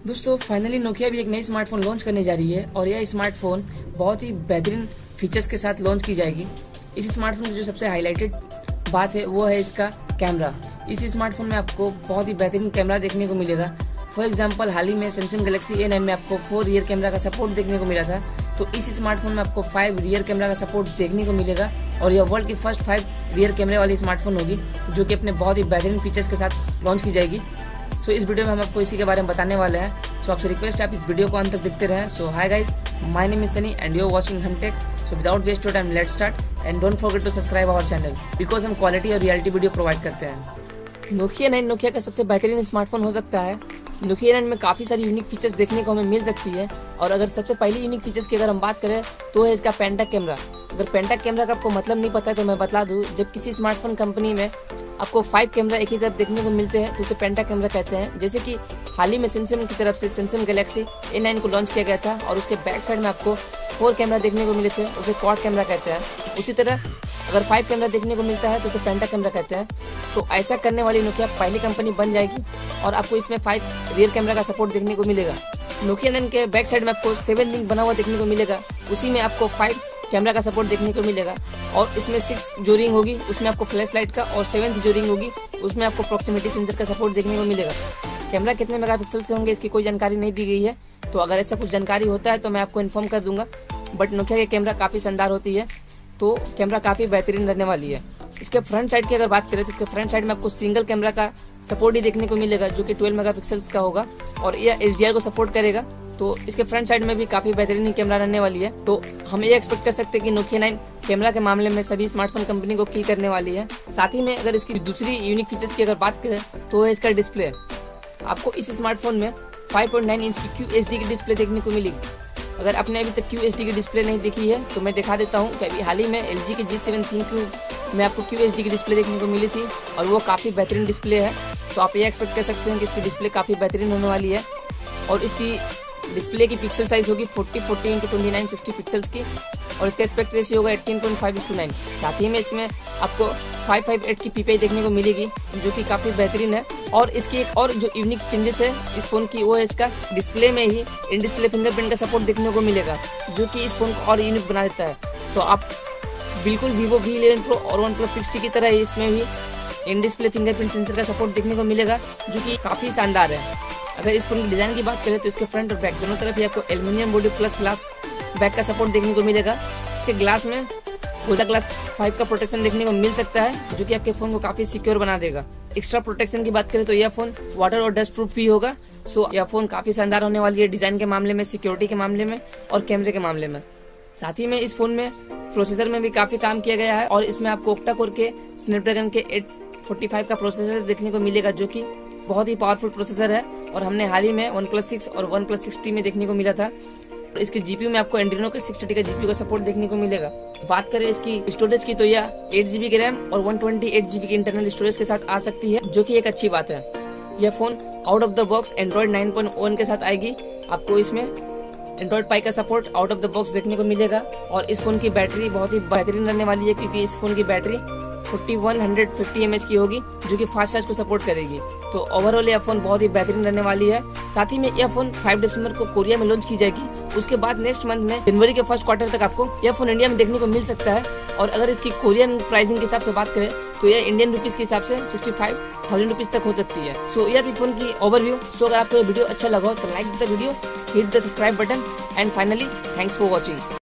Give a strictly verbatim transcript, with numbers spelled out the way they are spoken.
दोस्तों finally Nokia भी एक नई स्मार्टफोन लॉन्च करने जा रही है और यह स्मार्टफोन बहुत ही बेहतरीन फीचर्स के साथ लॉन्च की जाएगी। इस स्मार्टफोन की जो सबसे हाईलाइटेड बात है वो है इसका कैमरा। इस स्मार्टफोन में आपको बहुत ही बेहतरीन कैमरा देखने को मिलेगा। फॉर एग्जांपल हाल ही में सैमसंग गैलेक्सी ए नाइन में आपको फोर रियर कैमरा का सपोर्ट देखने को मिला था, तो इस स्मार्टफोन में आपको फाइव रियर कैमरा का सपोर्ट देखने को मिलेगा और यह वर्ल्ड की फर्स्ट फाइव रियर कैमरे वाली स्मार्टफोन होगी जो कि अपने बहुत ही बेहतरीन फीचर्स के साथ लॉन्च की जाएगी। सो so, इस वीडियो में हम आपको इसी के बारे में बताने वाले हैं। सो so, आपसे रिक्वेस्ट है आप इस वीडियो को अंत तक देखते रहें। So hi guys, my name is Sunny and you are watching HumTech। So without waste your time let's start and don't forget to subscribe our channel because हम क्वालिटी और रियलिटी वीडियो प्रोवाइड करते हैं। Nokia nine Nokia का सबसे बेहतरीन smartphone हो सकता है। नोकिया नाइन में काफ़ी सारी यूनिक फीचर्स देखने को हमें मिल सकती है और अगर सबसे पहली यूनिक फीचर्स की अगर हम बात करें तो है इसका पेंटा कैमरा। अगर पेंटा कैमरा का आपको मतलब नहीं पता है तो मैं बता दूं, जब किसी स्मार्टफोन कंपनी में आपको फाइव कैमरा एक ही तरफ देखने को मिलते हैं तो उसे पेंटा कैमरा कहते हैं। जैसे कि हाल ही में सैमसंग की तरफ से सैमसंग गैलेक्सी ए नाइन को लॉन्च किया गया था और उसके बैक साइड में आपको फोर कैमरा देखने को मिले थे, उसे क्वाड कैमरा कहते हैं। उसी तरह अगर फाइव कैमरा देखने को मिलता है तो उसे पेंटा कैमरा कहते हैं। तो ऐसा करने वाली नोकिया पहली कंपनी बन जाएगी और आपको इसमें फाइव रियर कैमरा का सपोर्ट देखने को मिलेगा। नोकिया नाइन के बैक साइड में आपको सेवन लिंक बना हुआ देखने को मिलेगा, उसी में आपको फाइव कैमरा का सपोर्ट देखने को मिलेगा और इसमें सिक्स जो रिंग होगी उसमें आपको फ्लैश लाइट का और सेवेंथ जो रिंग होगी उसमें आपको प्रॉक्सिमिटी सेंसर का सपोर्ट देखने को मिलेगा। कैमरा कितने मेगापिक्सल्स के होंगे इसकी कोई जानकारी नहीं दी गई है, तो अगर ऐसा कुछ जानकारी होता है तो मैं आपको इन्फॉर्म कर दूंगा। बट नोकिया की कैमरा काफ़ी शानदार होती है, तो कैमरा काफ़ी बेहतरीन रहने वाली है। इसके फ्रंट साइड की अगर बात करें तो इसके फ्रंट साइड में आपको सिंगल कैमरा का सपोर्ट ही देखने को मिलेगा जो कि ट्वेल्व मेगापिक्सल्स का होगा और यह एच डी आर को सपोर्ट करेगा। तो इसके फ्रंट साइड में भी काफी बेहतरीन कैमरा रहने वाली है। तो हम ये एक्सपेक्ट कर सकते हैं कि नोकिया नाइन कैमरा के मामले में सभी स्मार्टफोन कंपनी को किल करने वाली है। साथ ही में अगर इसकी दूसरी यूनिक फीचर्स की अगर बात करें तो है इसका डिस्प्ले। आपको इस स्मार्टफोन में फाइव पॉइंट नाइन इंच की क्यू एच डी की डिस्प्ले देखने को मिलेगी। अगर आपने अभी तक क्यू एच डी की डिस्प्ले नहीं देखी है तो मैं दिखा देता हूँ कि अभी हाल ही में एल जी की जी सेवन थिंक में आपको क्यू एच डी की डिस्प्ले देखने को मिली थी और वो काफ़ी बेहतरीन डिस्प्ले है। तो आप ये एक्सपेक्ट कर सकते हैं कि इसकी डिस्प्ले काफ़ी बेहतरीन होने वाली है और इसकी डिस्प्ले की पिक्सल साइज होगी forty forty into twenty nine sixty pixels की और इसका एस्पेक्ट रेशियो होगा eighteen point five is to nine. साथ ही में इसमें आपको फाइव फाइव एट की पीपीआई देखने को मिलेगी जो कि काफ़ी बेहतरीन है। और इसकी एक और जो यूनिक चेंजेस है इस फोन की वो है इसका डिस्प्ले में ही इन डिस्प्ले फिंगरप्रिंट का सपोर्ट देखने को मिलेगा जो कि इस फोन को और यूनिक बना देता है। तो आप बिल्कुल वीवो वी इलेवन प्रो और वन प्लस सिक्सटी की तरह ही इसमें भी इन डिस्प्ले फिंगरप्रिंट सेंसर का सपोर्ट देखने को मिलेगा जो कि काफ़ी शानदार है। अगर इस फोन की डिज़ाइन की बात करें तो इसके फ्रंट और बैक दोनों तरफ ही आपको aluminium body plus glass back का सपोर्ट देखने को मिलेगा। इसके ग्लास में गोल्डा ग्लास फाइव का प्रोटेक्शन देखने को मिल सकता है जो कि आपके फ़ोन को काफ़ी सिक्योर बना देगा। एक्स्ट्रा प्रोटेक्शन की बात करें तो यह फ़ोन वाटर और डस्ट प्रूफ भी होगा। सो यह फ़ोन काफ़ी शानदार होने वाली है डिज़ाइन के मामले में, सिक्योरिटी के मामले में और कैमरे के मामले में। साथ ही में इस फोन में प्रोसेसर में भी काफ़ी काम किया गया है और इसमें आपको ओक्टा कोर के स्नैपड्रैगन के एट फोर्टी फाइव का प्रोसेसर देखने को मिलेगा जो कि बहुत ही पावरफुल प्रोसेसर है और हमने हाल ही में वन प्लस सिक्स और वन प्लस सिक्सटी में देखने को मिला था। और इसके जीपीयू में आपको एंड्रीनो के सिक्स थर्टी का जीपीयू का सपोर्ट देखने को मिलेगा। बात करें इसकी स्टोरेज की तो यह एट जीबी की रैम और वन ट्वेंटी एट जीबी की इंटरनल स्टोरेज के साथ आ सकती है जो कि एक अच्छी बात है। यह phone out of the box android nine point one के साथ आएगी। आपको इसमें एंड्रॉइड पाई का support out of the box देखने को मिलेगा और इस फोन की बैटरी बहुत ही बेहतरीन रहने वाली है क्योंकि इस फोन की battery forty one fifty M H की होगी जो कि फास्ट चार्ज को सपोर्ट करेगी। तो ओवरऑल यह फोन बहुत ही बेहतरीन रहने वाली है। साथ ही में यह फोन फाइव दिसंबर को कोरिया में लॉन्च की जाएगी। उसके बाद नेक्स्ट मंथ में जनवरी के फर्स्ट क्वार्टर तक आपको यह फोन इंडिया में देखने को मिल सकता है। और अगर इसकी कोरियन प्राइसिंग के हिसाब से बात करें तो यह इंडियन रुपीस के हिसाब से सिक्सटी फाइव थाउजेंड रुपीज तक हो सकती है। सो यह थी फोन की ओवरव्यू। सो अगर आपको ये वीडियो अच्छा लगा हो तो like the video, hit the subscribe button and finally thanks for watching.